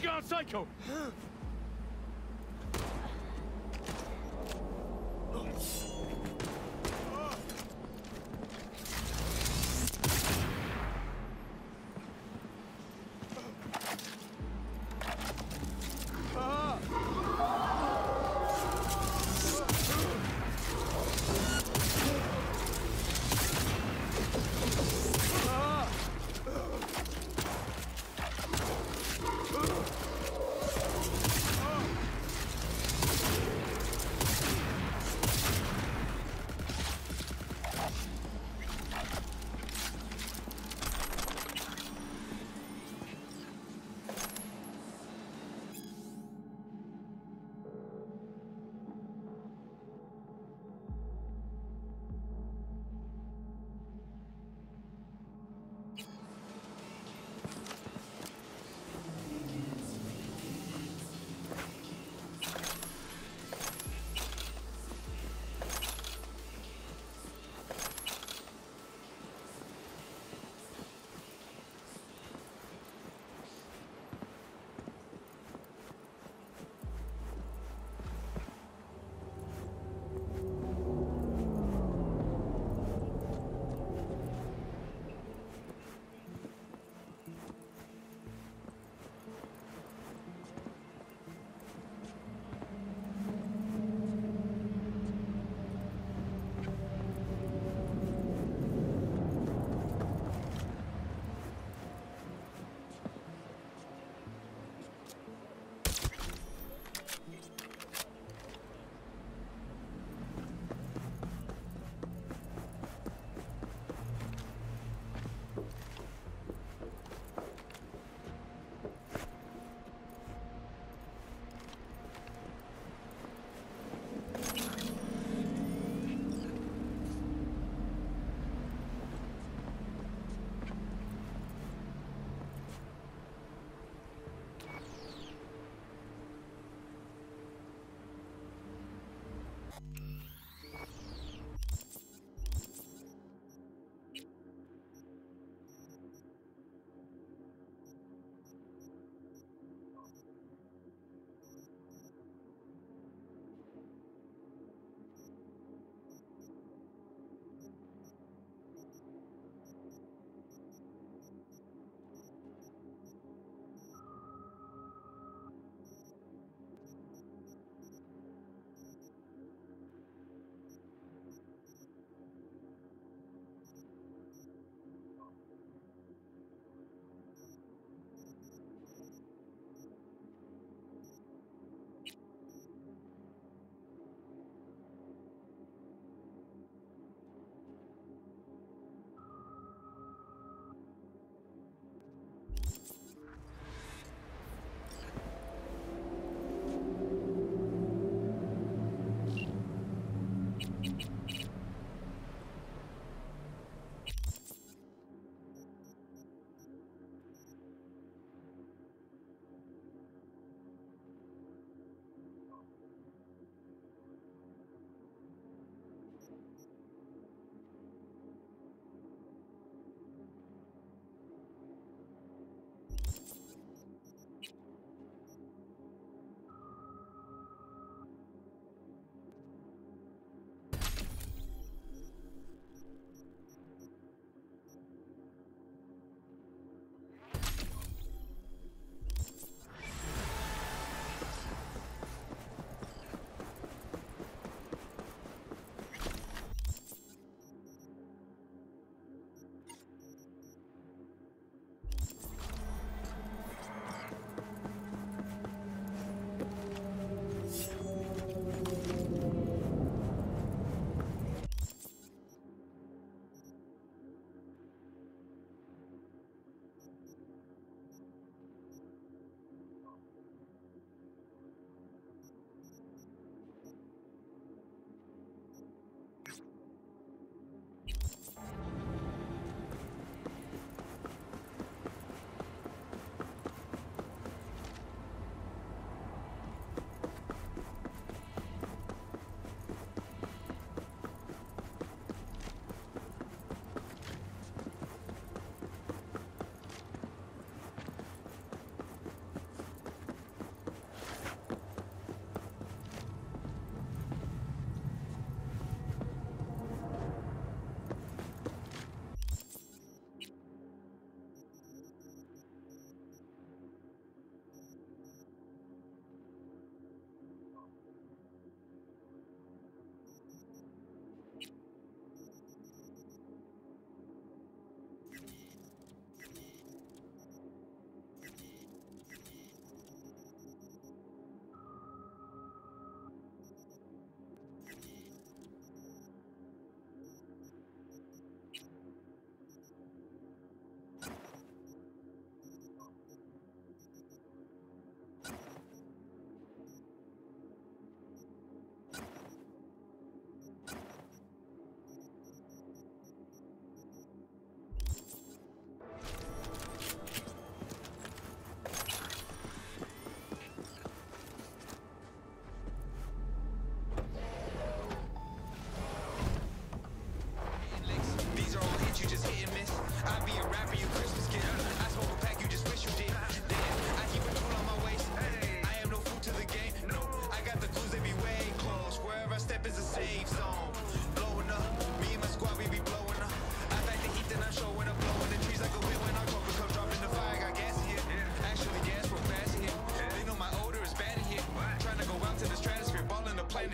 to go on cycle.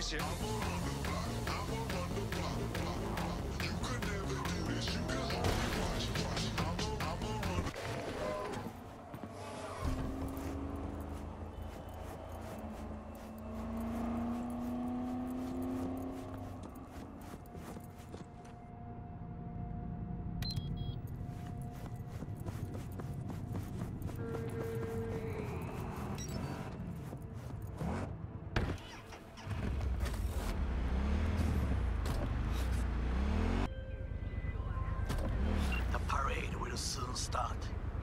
shit. Soon start.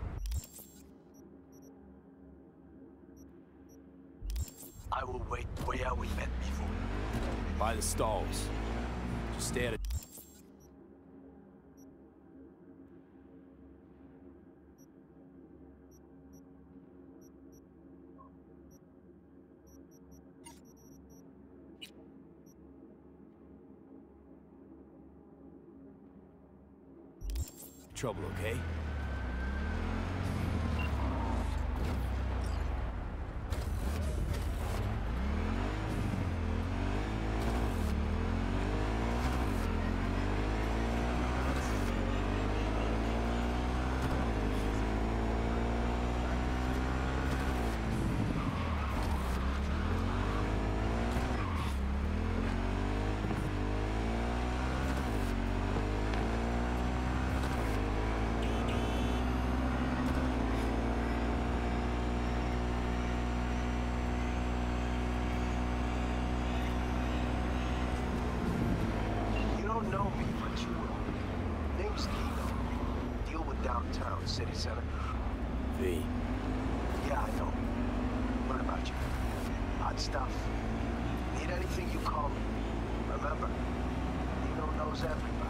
I will wait where we met before. By the stalls. Just stay at it. Trouble, okay? Know me, but you will. Name's Kino. Deal with downtown, city center. V. Yeah, I know. What about you? Hot stuff. Need anything, you call me. Remember, Kino knows everybody.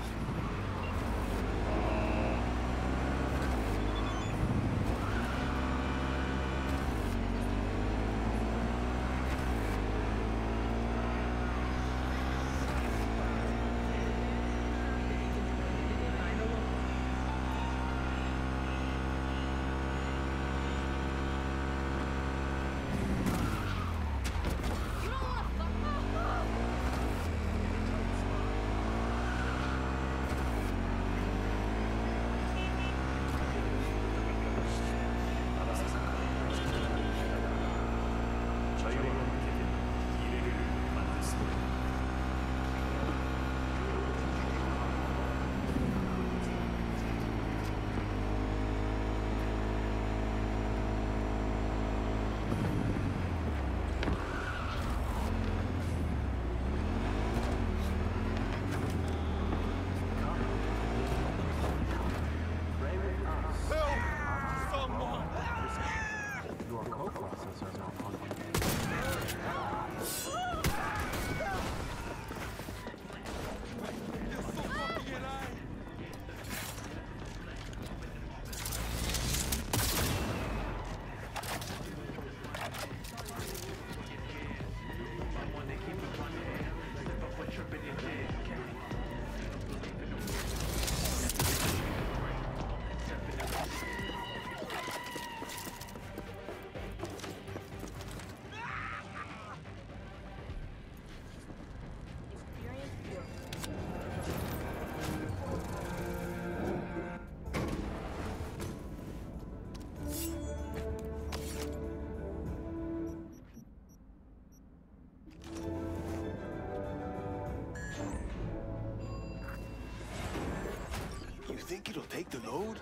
You think it'll take the load?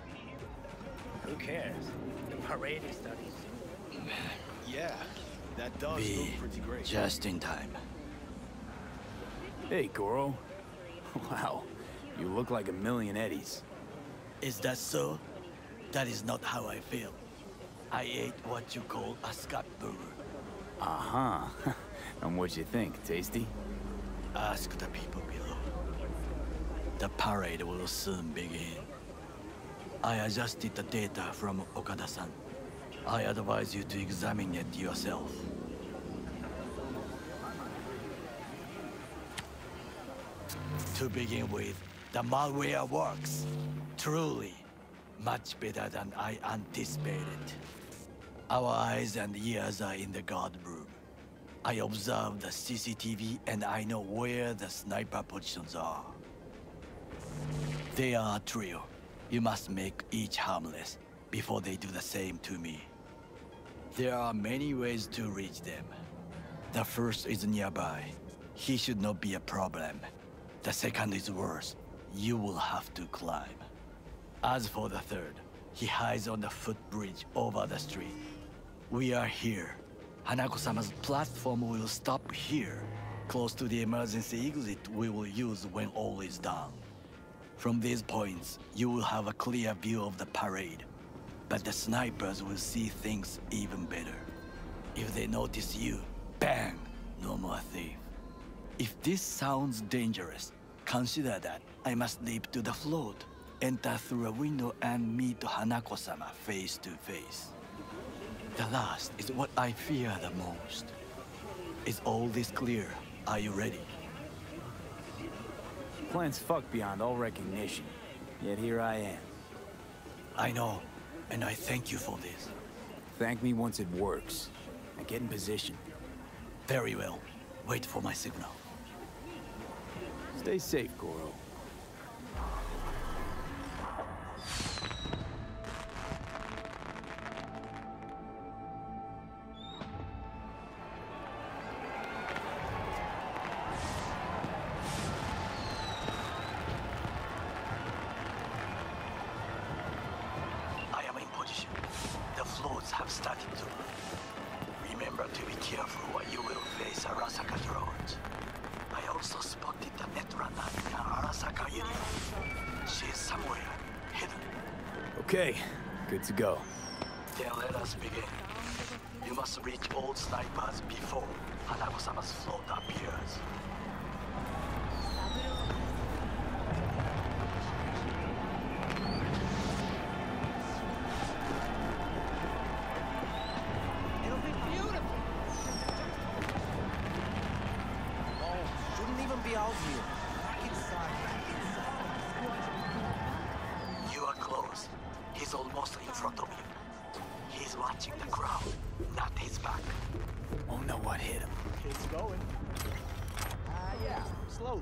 Who cares? The parade is starting soon. Yeah, that does V. look pretty great. Just in time. Hey, Goro. Wow, you look like a million eddies. Is that so? That is not how I feel. I ate what you call a scat burger. Uh-huh. And what'd you think? Tasty? Ask the people below. The parade will soon begin. I adjusted the data from Okada-san. I advise you to examine it yourself. To begin with, the malware works. Truly, much better than I anticipated. Our eyes and ears are in the guard room. I observed the CCTV and I know where the sniper positions are. They are a trio. You must make each harmless before they do the same to me. There are many ways to reach them. The first is nearby. He should not be a problem. The second is worse. You will have to climb. As for the third, he hides on the footbridge over the street. We are here. Hanako-sama's platform will stop here, close to the emergency exit we will use when all is done. From these points, you will have a clear view of the parade, but the snipers will see things even better. If they notice you, bang! No more thief. If this sounds dangerous, consider that I must leap to the float, enter through a window and meet Hanako-sama face to face. The last is what I fear the most. Is all this clear? Are you ready? Plan's fucked beyond all recognition, yet here I am. I know, and I thank you for this. Thank me once it works. Now get in position. Very well. Wait for my signal. Stay safe, Goro. I am in position. The floats have started to move. Remember to be careful or you will face Arasaka drones. I also spotted the Netrunner in an Arasaka uniform. She is somewhere, hidden. Okay, good to go. Then let us begin. You must reach all snipers before Hanako-sama's float appears. It'll be beautiful. Oh, shouldn't even be out here. Back inside, You are close. He's almost in front of you. He's watching the crowd, not his back. Oh no, what hit him? It's going. Yeah, slowly.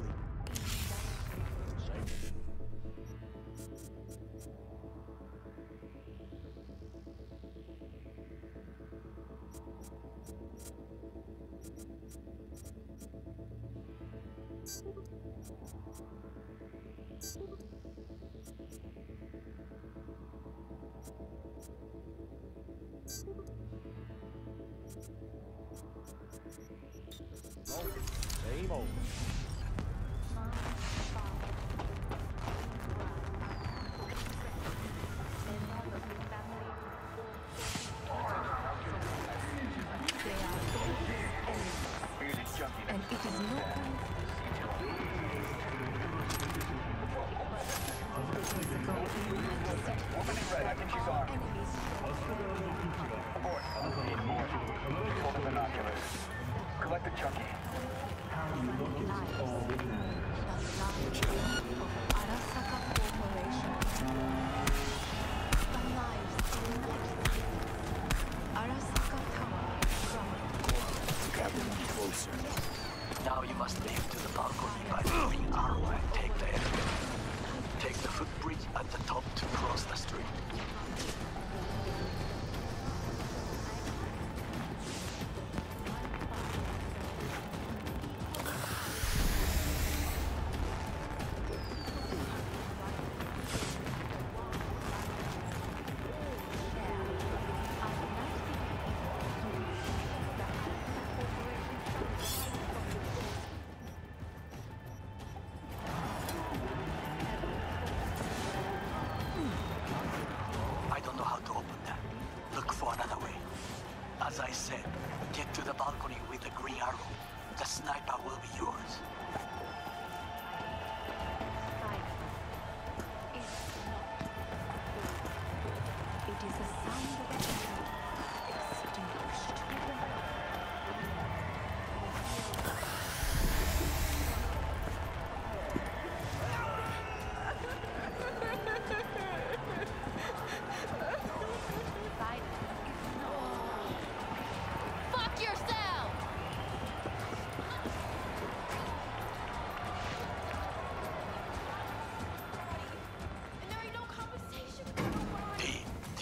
Same old. And it is no time Collect the Chucky. Arasaka Corporation. The lives Arasaka Tower from Grab him closer. Now you must leap to the balcony by moving arrow and take the elevator. Take the footbridge at the top to cross the street. I don't know how to open that. Look for another way. As I said, get to the balcony with the green arrow. The sniper will be yours. It is a sound of extinguished. Fuck yourself!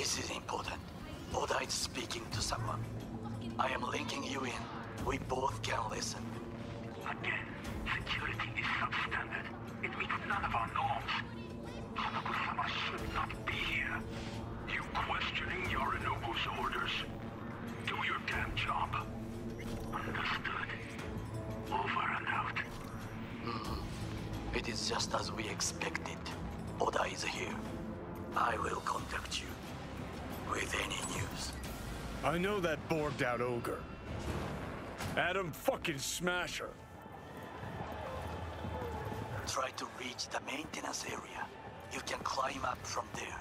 This is important. Oda is speaking to someone. I am linking you in. We both can listen. Again, security is substandard. It meets none of our norms. Hanako-sama should not be here. You questioning Yorinobu's orders? Do your damn job. Understood. Over and out. It is just as we expected. Oda is here. I will contact you with any news. I know that borbed-out ogre. Adam fucking Smasher. Try to reach the maintenance area. You can climb up from there.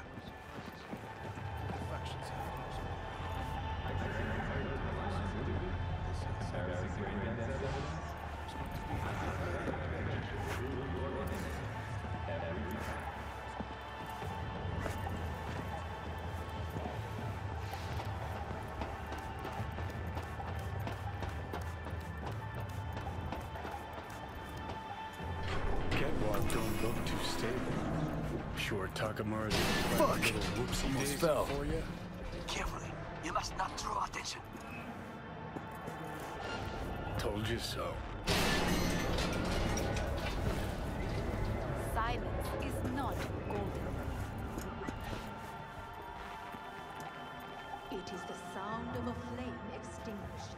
Getwalk don't look too stable. Sure Takamura's Fuck! little whoopsie Almost daisy fell. for you? Carefully. You must not draw attention. Told you so. Silence is not golden. It is the sound of a flame extinguished.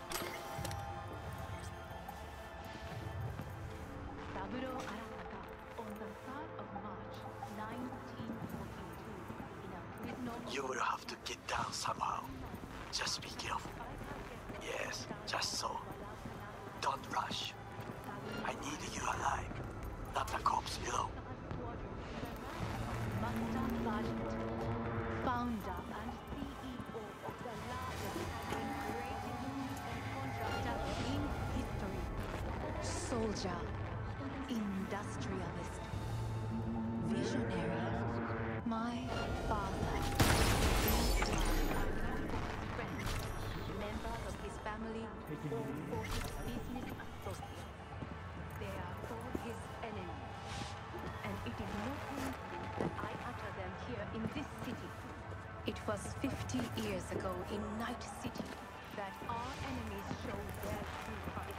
Saburo Arasaka on the 3rd of March, 1942, in a prison. You will have to get down somehow. Just be careful. Yes, just so. Don't rush. I need you alive, not the corpse below. Master Sergeant, founder and CEO of the largest and greatest news and contractor in history. Soldier, industrialist, visionary, my father, friends, members of his family, or for his business associates. They are for his enemies. And it is no coincidence that I utter them here in this city. It was 50 years ago in Night City that our enemies showed their true colors.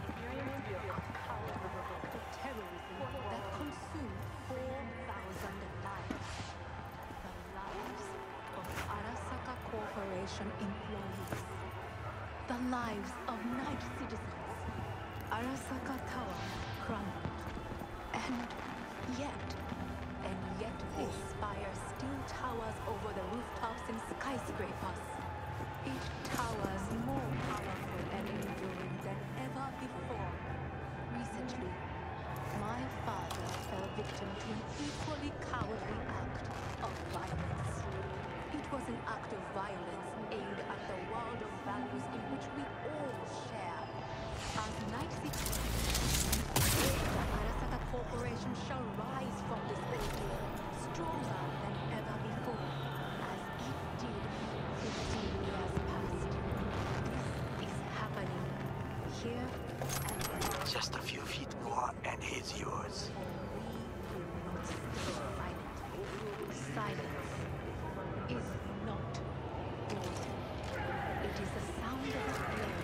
The terrorism that consumed 4,000 lives. The lives of Arasaka Corporation employees. The lives of Night citizens. Arasaka Tower crumbled. And yet this spire still towers over the rooftops and skyscrapers. It towers more powerful and enduring than ever before. Recently, my father fell victim to an equally cowardly act of violence. It was an act of violence aimed at the world of values in which we all share. As Night City, the Arasaka Corporation shall rise from this ordeal stronger than ever before, as it did 15 years past. This is happening here and now. Just a few feet more and he's yours. We will not stay silent. Silence is not golden. It is the sound of a flame.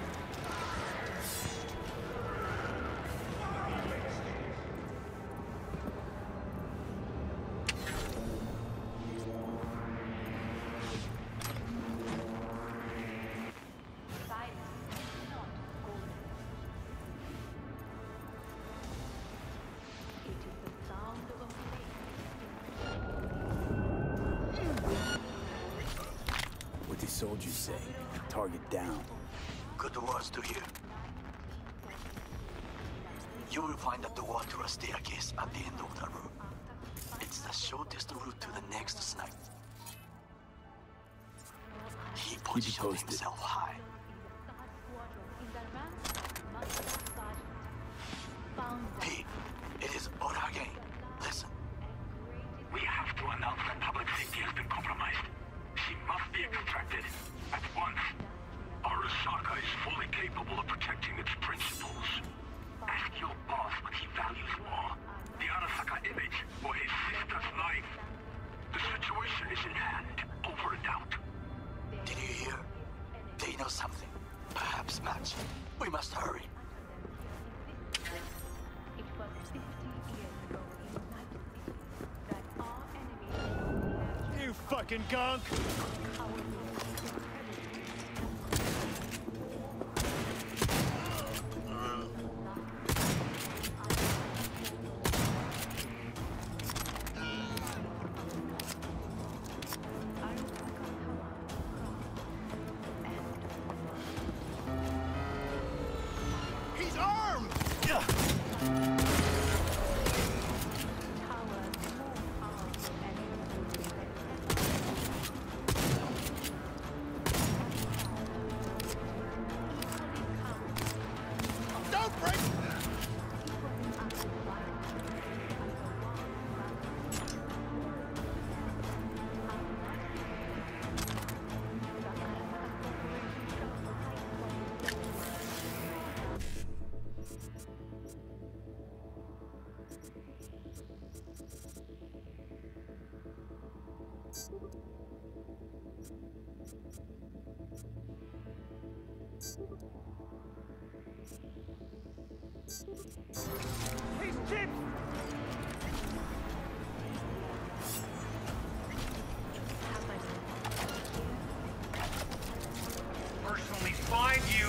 What these soldiers say? Target down. Good words to hear. You will find a door to a staircase at the end of the room. It's the shortest route to the next snipe. He positioned posted. himself high. P, it is Oda again. Listen. We have to announce that public safety has been compromised. She must be extracted at once. Arasaka is fully capable of protecting its principles. Ask your boss what he values more. The Arasaka image or his sister's life. The situation is in hand. Over and out. or something. Perhaps match. We must hurry. It was 50 years ago in United City that our enemy You fucking gunk! He's armed! Don't break! He's chipped! Personally find you.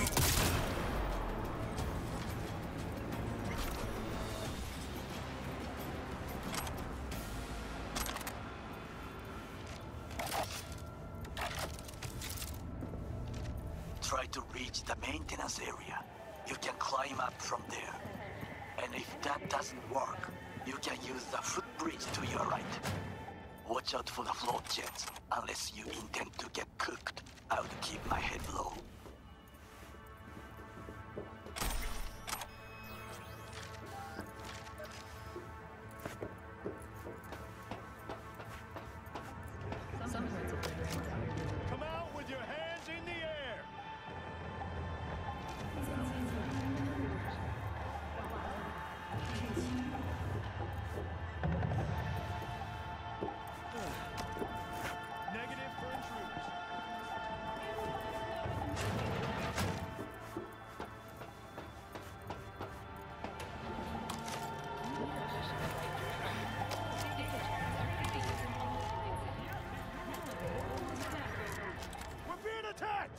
Try to reach the maintenance area. You can climb up from there. And if that doesn't work, you can use the footbridge to your right. Watch out for the float jets, unless you intend to get cooked. I would keep my head low. Come out with your hands in the air! Negative for intruders. We're being attacked!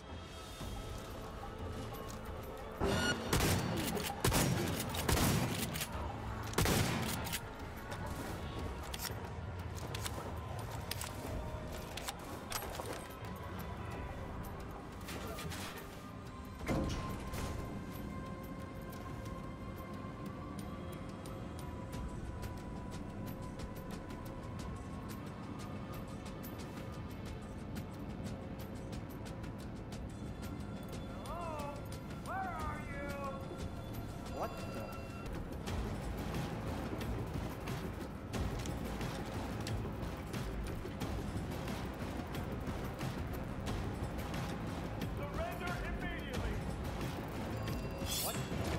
Surrender immediately! What?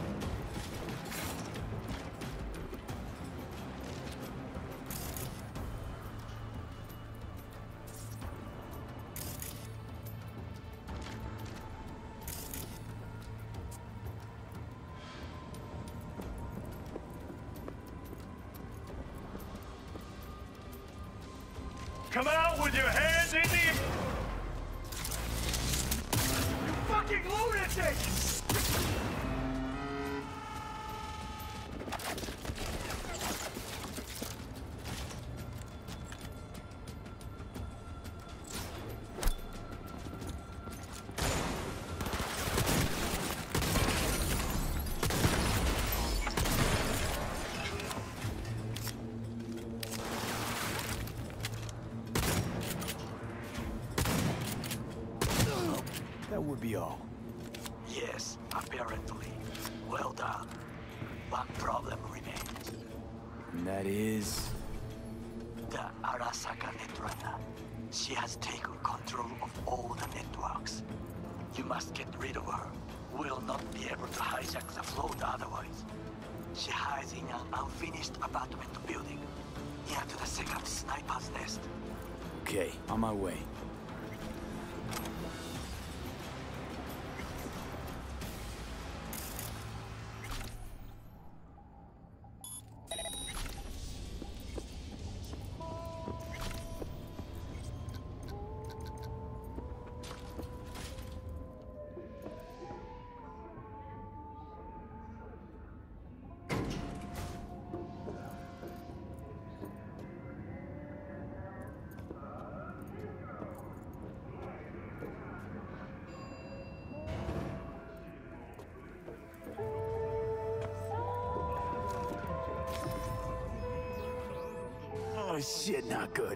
Come out with your hands in the... You fucking lunatic! That would be all. Yes, apparently. Well done. One problem remains. And that is... The Arasaka Netrunner. She has taken control of all the networks. You must get rid of her. We'll not be able to hijack the float otherwise. She hides in an unfinished apartment building, near to the second sniper's nest. Okay, on my way. shit, not good.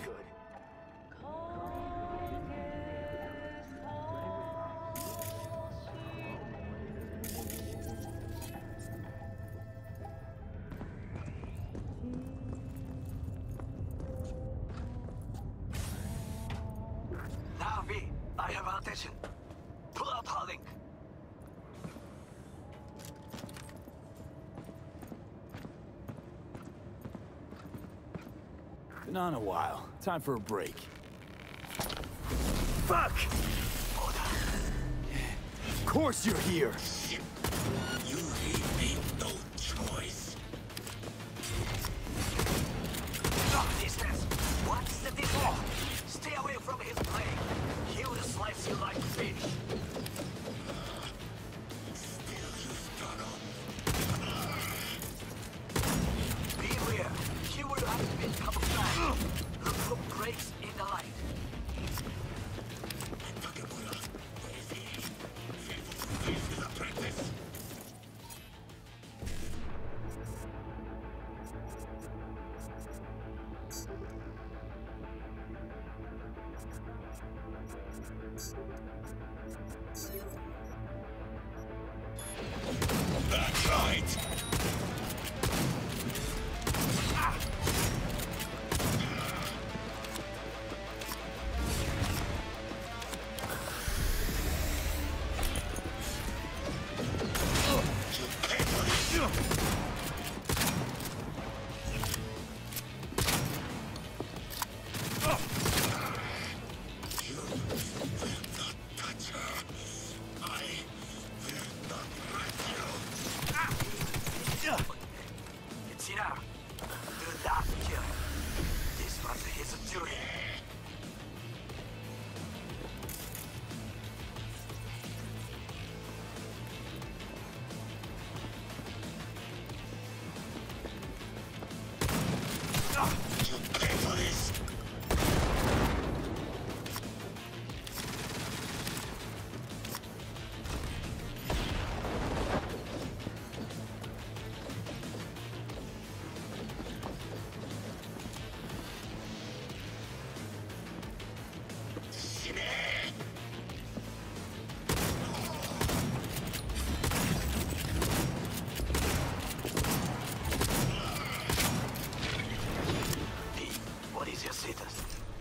Navi, I have attention. Pull out Harlink. Been on a while. Time for a break. Fuck! Of course you're here! You leave me no choice. Stop distance! What's the deal? Stay away from his plane. He will slice you like fish. Still you struggle. Beware. He will activate camouflage. Look for breaks in the light. Takemura, where is he? Faithful to his apprentice. That's right. You pay for this. You will not touch her. I will not hurt you. It's enough. Do not kill him. This was his duty. You pay for this. What is your status?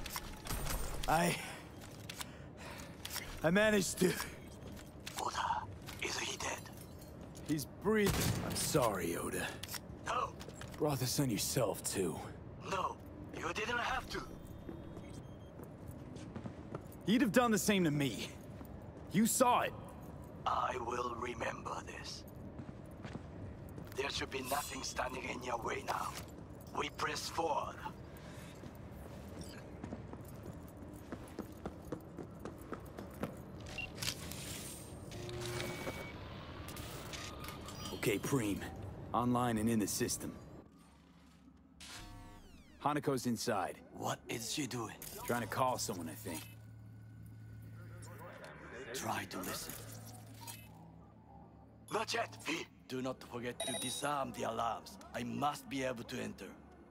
I managed to... Oda, is he dead? He's breathing. I'm sorry, Oda. No, Brought this on yourself, too. no, you didn't have to. You'd have done the same to me. You saw it. I will remember this. There should be nothing standing in your way now. We press forward. Okay, Preem. Online and in the system. Hanako's inside. What is she doing? Trying to call someone, I think. Try to listen. Not yet, V. Do not forget to disarm the alarms. I must be able to enter.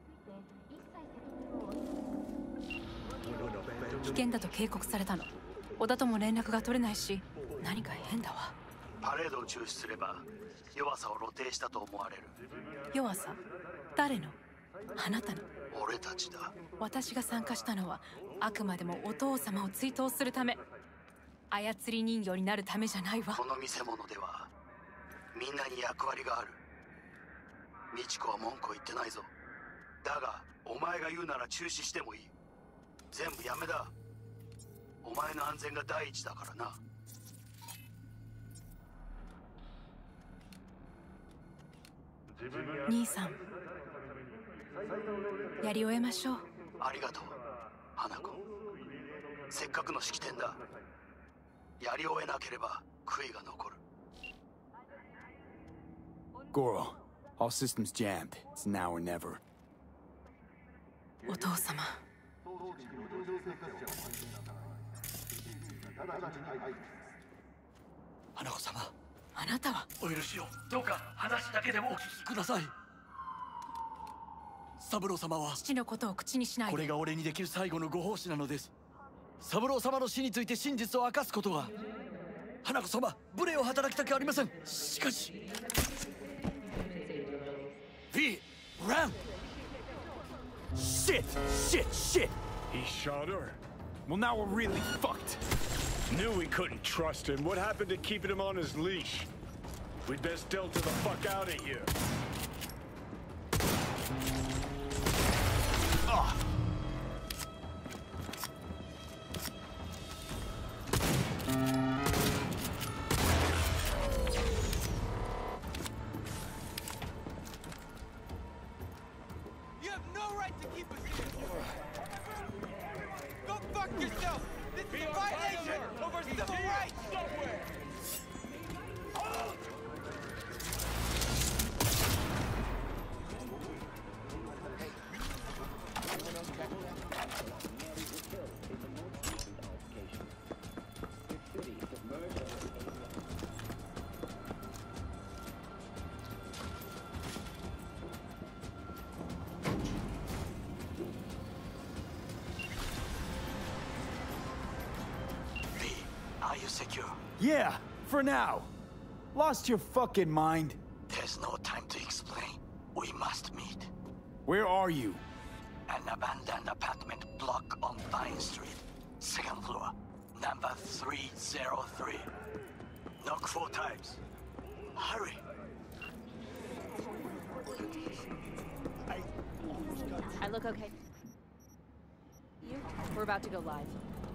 危険だと警告されたの。小田とも連絡が取れないし、何か変だわ。 パレードを中止すれば、弱さを露呈したと思われる。 弱さ？誰の？あなたの。 俺たちだ。 私が参加したのは、あくまでもお父様を追悼するため。操り人形になるためじゃないわ。 この見せ物では、みんなに役割がある。美智子は文句を言ってないぞ。だが、お前が言うなら中止してもいい。全部やめだ。お前の安全が第一だからな。 兄さん、やり終えましょう。 ありがとう、花子。せっかくの式典だ。やり終えなければ悔いが残る。 Goro, all systems jammed. It's now or never. お父様。 花子様、 あなたは。 お許しを。どうか話だけでもお聞きください。 三郎様は父のことを口にしないで。 これが俺にできる最後のご奉仕なのです。三郎様の死について真実を明かすことが。花子様、無礼を働きたくありません。しかしV, run! Shit! He shot her. Well, now we're really fucked. Knew we couldn't trust him. What happened to keeping him on his leash? We'd best delta the fuck out of here. You have no right to keep us here! Go fuck yourself! This is a violation of our civil rights! V, are you secure? Yeah, for now. Lost your fucking mind? There's no time to explain. We must meet. Where are you? An abandoned apartment block on Vine Street. Second floor. Number 303. Knock 4 times. Hurry. I look okay. You? We're about to go live.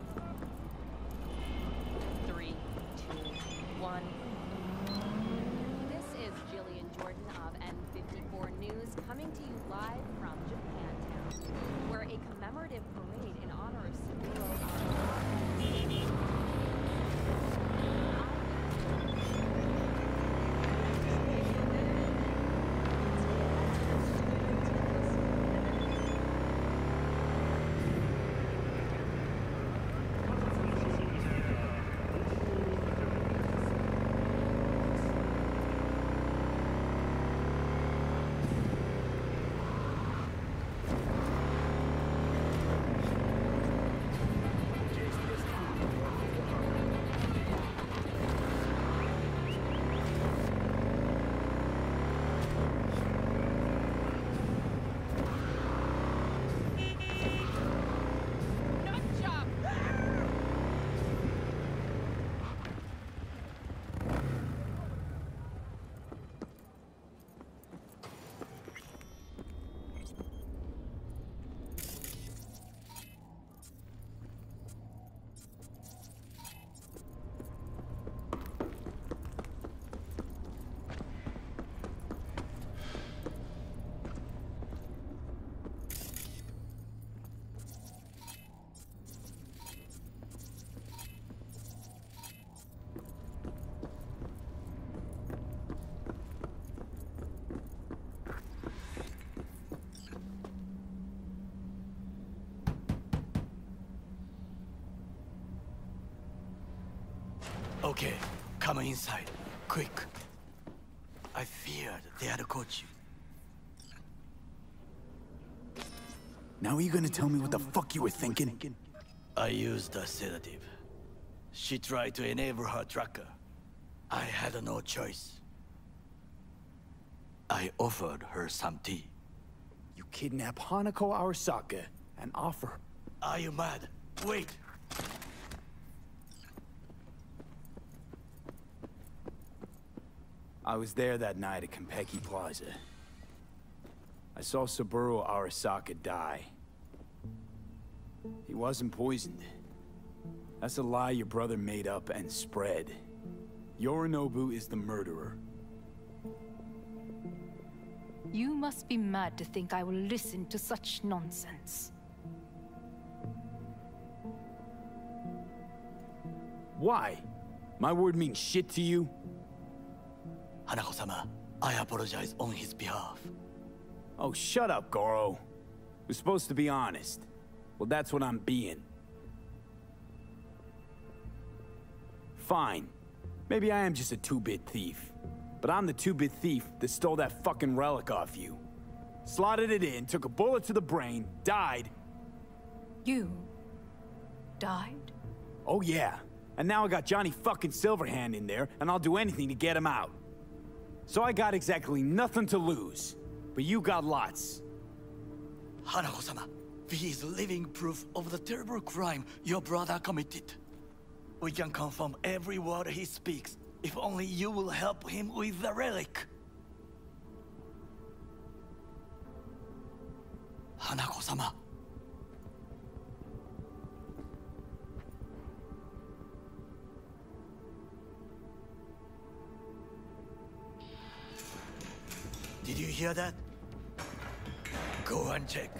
3, 2, 1. This is Jillian Jordan of N54 News coming to you live from Japantown, where a commemorative parade in honor of Okay, come inside. Quick. I feared they had caught you. Now are you gonna tell me what the fuck you were thinking? I used a sedative. She tried to enable her tracker. I had no choice. I offered her some tea. You kidnap Hanako Arasaka and offer... Are you mad? Wait! I was there that night at Konpeki Plaza. I saw Saburo Arasaka die. He wasn't poisoned. That's a lie your brother made up and spread. Yorinobu is the murderer. You must be mad to think I will listen to such nonsense. Why? My word means shit to you? Hanako-sama, I apologize on his behalf. Oh, shut up, Goro. We're supposed to be honest. Well, that's what I'm being. Fine. Maybe I am just a two-bit thief. But I'm the two-bit thief that stole that fucking relic off you. slotted it in, took a bullet to the brain, died. You died? Oh yeah. And now I got Johnny fucking Silverhand in there, and I'll do anything to get him out. So I got exactly nothing to lose. But you got lots. Hanako-sama, he is living proof of the terrible crime your brother committed. We can confirm every word he speaks, if only you will help him with the relic. Hanako-sama. Did you hear that? Go and check.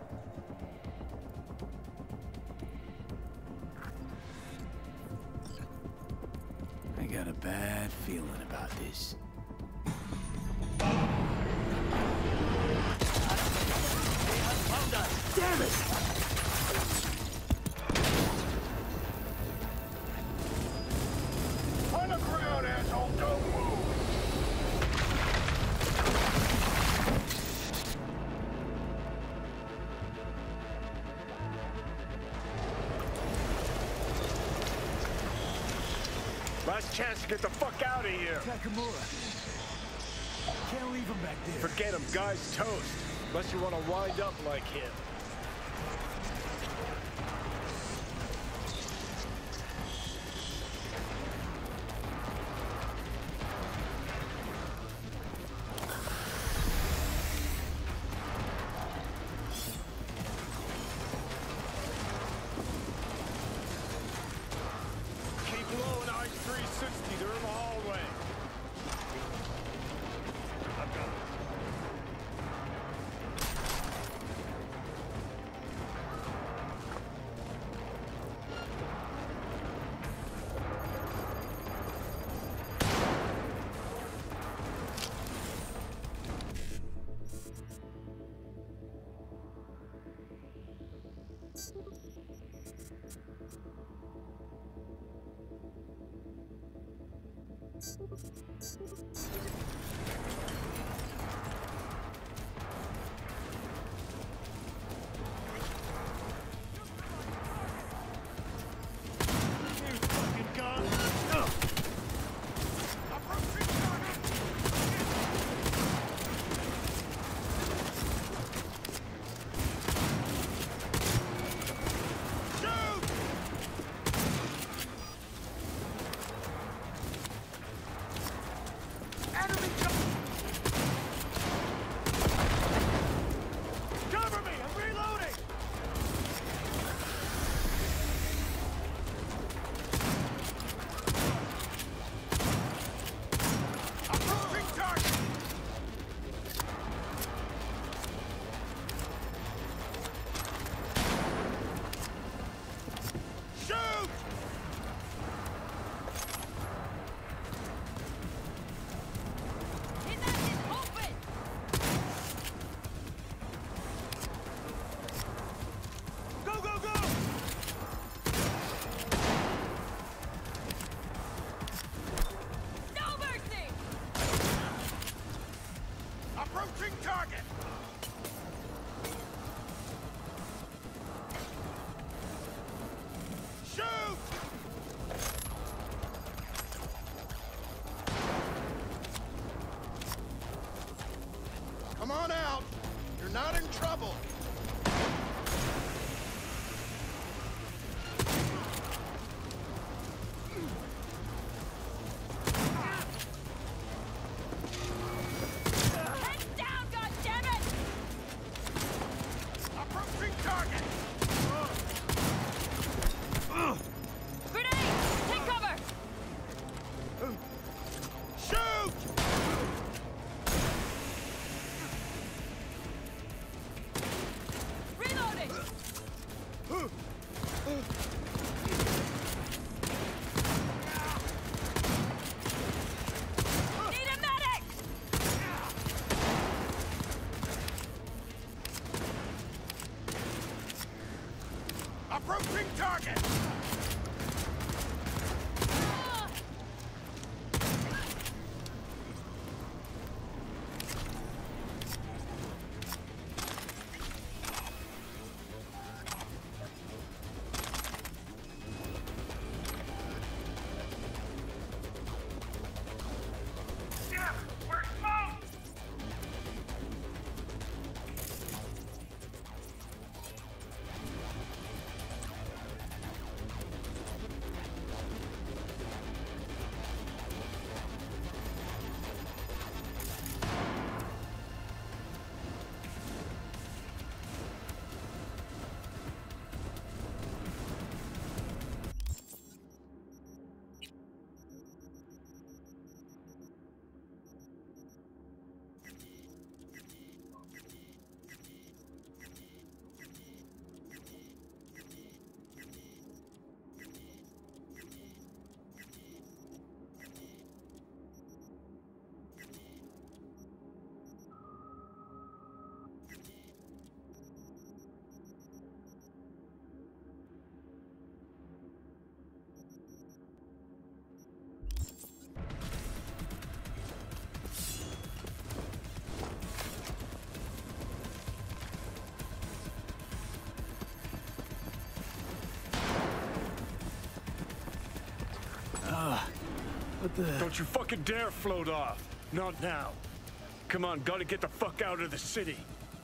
I got a bad feeling about this. Damn it! On the ground, asshole! Don't move! Last chance to get the fuck out of here. Nakamura. Can't leave him back there. Forget him, guy's toast. Unless you want to wind up like him. Keep low in I-360, they're in the hallway. I've got it. Enemy Don't you fucking dare float off. Not now. Come on, gotta get the fuck out of the city.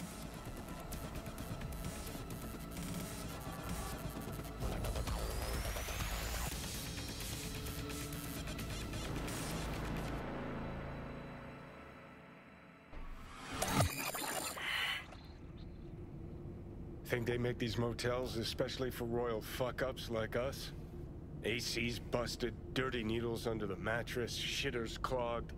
Think they make these motels especially for royal fuck-ups like us? AC's busted, dirty needles under the mattress, shitters clogged.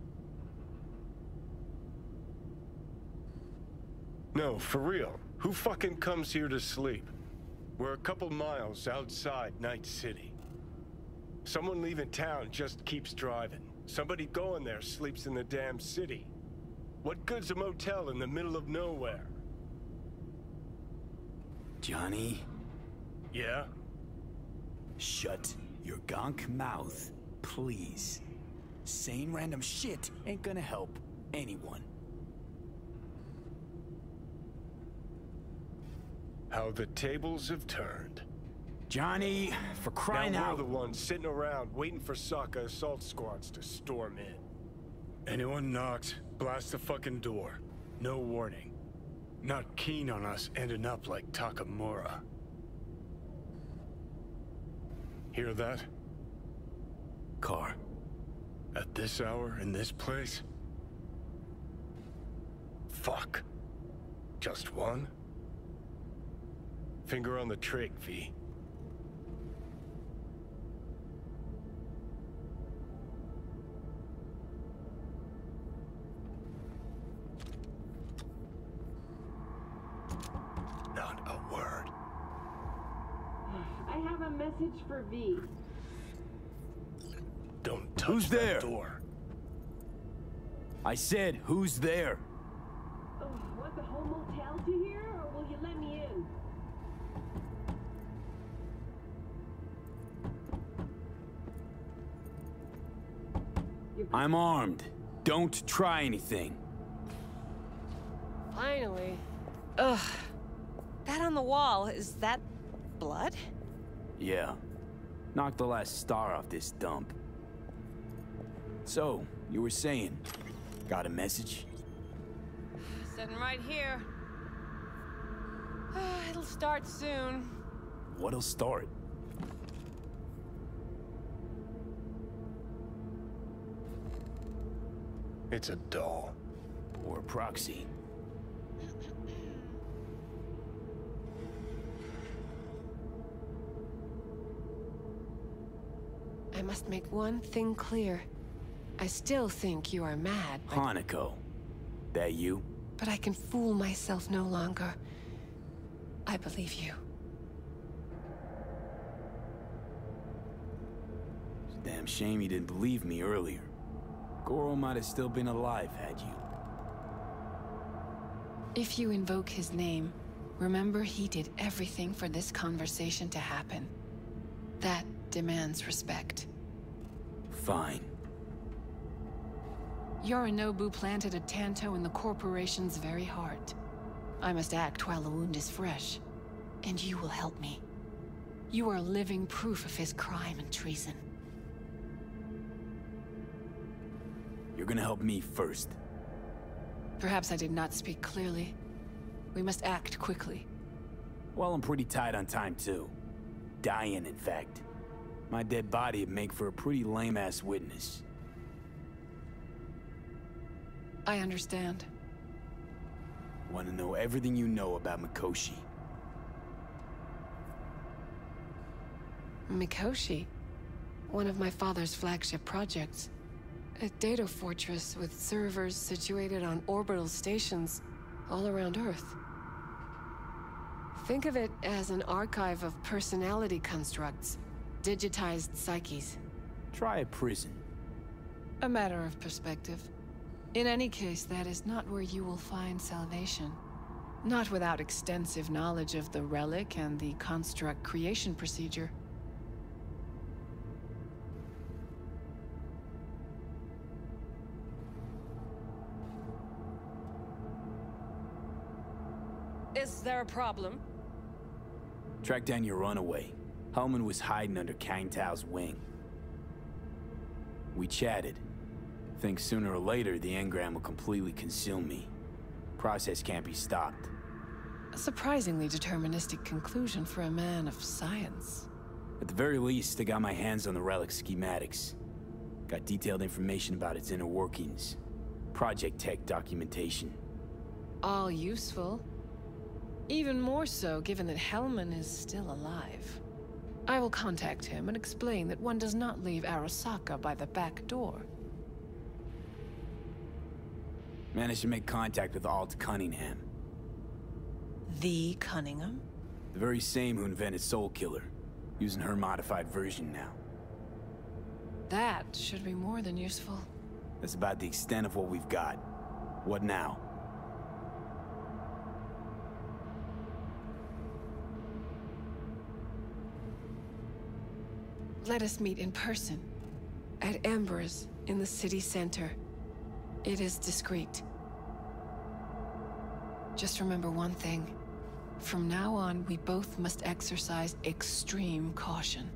No, for real. Who fucking comes here to sleep? We're a couple miles outside Night City. Someone leaving town just keeps driving. Somebody going there sleeps in the damn city. What good's a motel in the middle of nowhere? Johnny? Yeah? Shut your gonk mouth, please. Saying random shit ain't gonna help anyone. How the tables have turned. Johnny, for crying now out. we're the ones sitting around waiting for Sokka assault squads to storm in. Anyone knocks, blast the fucking door. No warning. Not keen on us ending up like Takamura. Hear that? Car. At this hour, in this place? Fuck. Just one? Finger on the trig, V. Not a word. I have a message for V. Don't touch Who's that there? door. I said, who's there? Oh, want the whole motel to hear, or will you let me in? I'm armed. Don't try anything. Finally. Ugh. That on the wall, is that blood? Yeah. Knocked the last star off this dump. So, you were saying, got a message? Sitting right here. It'll start soon. What'll start? It's a doll. Or a proxy. I must make one thing clear. I still think you are mad, but... Hanako. That you? But I can fool myself no longer. I believe you. It's a damn shame you didn't believe me earlier. Goro might have still been alive had you. If you invoke his name, remember he did everything for this conversation to happen. That demands respect. Fine. Yorinobu planted a Tanto in the corporation's very heart. I must act while the wound is fresh, and you will help me. You are living proof of his crime and treason. You're gonna help me first. Perhaps I did not speak clearly. We must act quickly. Well, I'm pretty tight on time, too. Dying, in fact. My dead body would make for a pretty lame-ass witness. I understand. Want to know everything you know about Mikoshi. Mikoshi? One of my father's flagship projects. A data fortress with servers situated on orbital stations all around Earth. Think of it as an archive of personality constructs, digitized psyches. Try a prison. A matter of perspective. In any case, that is not where you will find salvation. Not without extensive knowledge of the relic and the construct creation procedure. Is there a problem? Track down your runaway. Hellman was hiding under Kang Tao's wing. We chatted. Think sooner or later the engram will completely consume me. Process can't be stopped. A surprisingly deterministic conclusion for a man of science. At the very least, I got my hands on the relic schematics. Got detailed information about its inner workings. Project tech documentation. All useful. Even more so given that Hellman is still alive. I will contact him and explain that one does not leave Arasaka by the back door. Managed to make contact with Alt Cunningham. The Cunningham? The very same who invented Soul Killer. Using her modified version now. That should be more than useful. That's about the extent of what we've got. What now? Let us meet in person. At Embers, in the city center. It is discreet. Just remember one thing. From now on, we both must exercise extreme caution.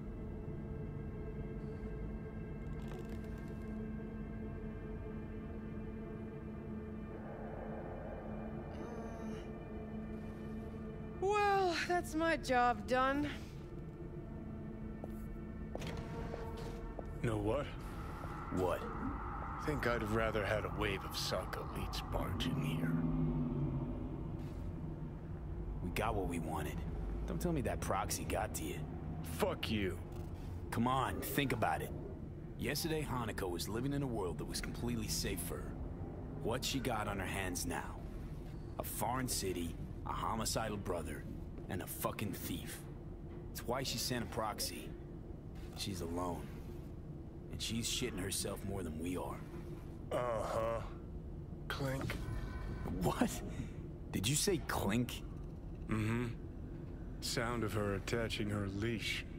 Well, that's my job done. Know what? What? Think I'd have rather had a wave of Saka elites barge in here. We got what we wanted. Don't tell me that proxy got to you. Fuck you. Come on, think about it. Yesterday, Hanako was living in a world that was completely safe for her. What's she got on her hands now? A foreign city, a homicidal brother, and a fucking thief. It's why she sent a proxy. She's alone. And she's shitting herself more than we are. Uh-huh. Clink. What? Did you say clink? Mm-hmm. Sound of her attaching her leash.